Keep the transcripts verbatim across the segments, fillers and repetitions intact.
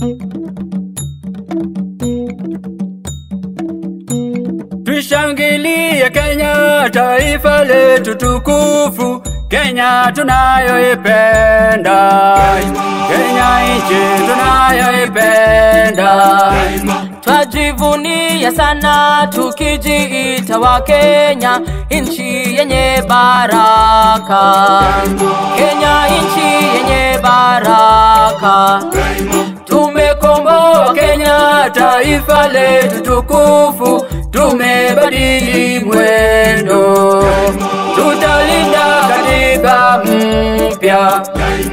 Tushangilie Kenya, taifa letu tukufu, Kenya tunayoipenda, Kenya nchi tunayoipenda. Twajivunia sana tukijiita wa Kenya, nchi yenye baraka, Kenya nchi yenye baraka. Tumekomboa Kenya, taifa letu tukufu, tumebadili mwendo, tutalinda katiba mpya.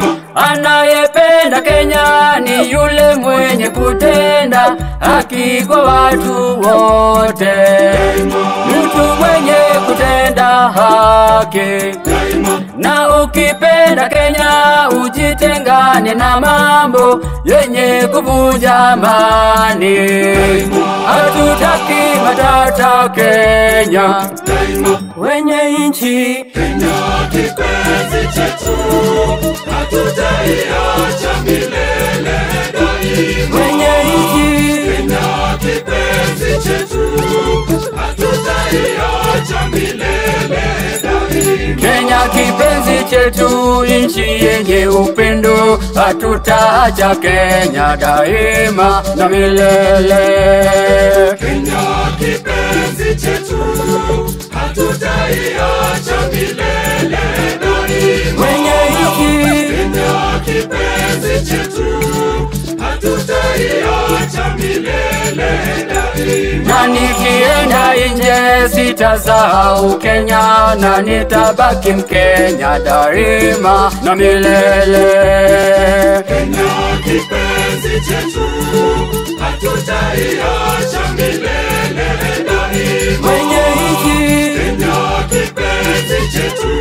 Anayependa Kenya ni yule mwenye kutenda haki kwa watu wote, mtu mwenye kutenda haki. Na ukipenda Kenya ujitengane na mambo yenye kuvunja amani. Hatutaki matata Kenya, wenye nchi. Kenya kipenzi chetu, hatutaiacha milele daima. Wenye nchi. Kenya kipenzi chetu, hatutaiacha milele daima. Kenya kipenzi chetu, nchi yenye upendo, hatutaacha Kenya daima na milele. Kenya kipenzi chetu, hatutaiacha milele daima. Wenye nchi. Kenya kipenzi chetu, hatutaiacha milele daima. Na nikienda nje sitasahau Kenya, na nitabaki Mkenya daima na milele. Kenya kipenzi chetu, hatutaiacha milele daima. Wenye nchi. Kenya kipenzi chetu,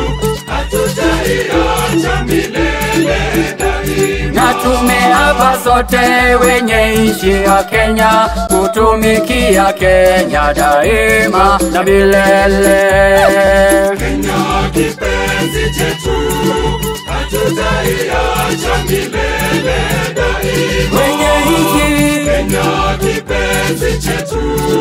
hatutaiacha milele daima. Na tumeapa sote wenye nchi ya Kenya, kutumikia Kenya daima na milele. Kenya kipenzi chetu, hatutaiacha milele daima. Wenye nchi. Kenya kipenzi chetu,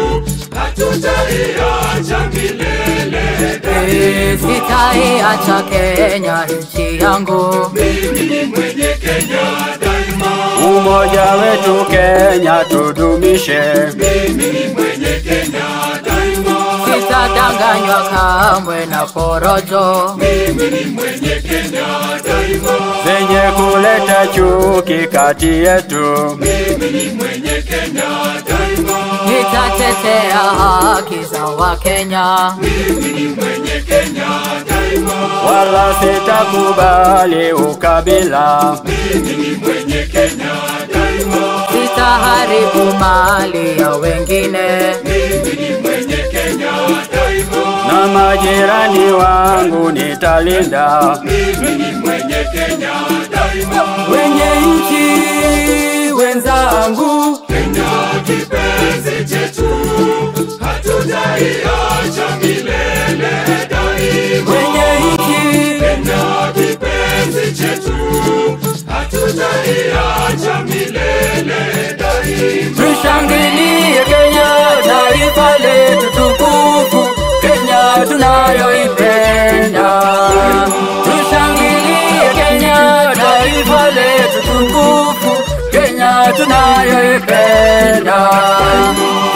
hatutaiacha milele daima. Sitaiacha Kenya nchi yangu, mimi ni mwenye Kenya daima. Umoja wetu Kenya tudumishe, mimi ni mwenye Kenya daima. sitadanganywa kamwe na porojo, mimi ni mwenye Kenya daima. zenye kuleta chuki kati yetu, mimi ni mwenye Kenya daima. nitatetea haki za Wakenya, mimi ni mwenye Kenya daima. wala sitakubali ukabila, mimi ni mwenye Kenya daima. sitaharibu mali ya wengine, mimi ni mwenye Kenya daima. na majirani wangu nitalinda. mimi ni mwenye Kenya daima. Wenye nchi wenzangu, Kenya kipenzi chetu, hatutaiacha milele daima. wenye nchi. Kenya kipenzi chetu, hatutaiacha milele daima. tushangilie Kenya, taifa letu tukufu, Kenya tunayoipenda. Tushangilie Kenya, taifa letu tukufu, Kenya tunayoipenda.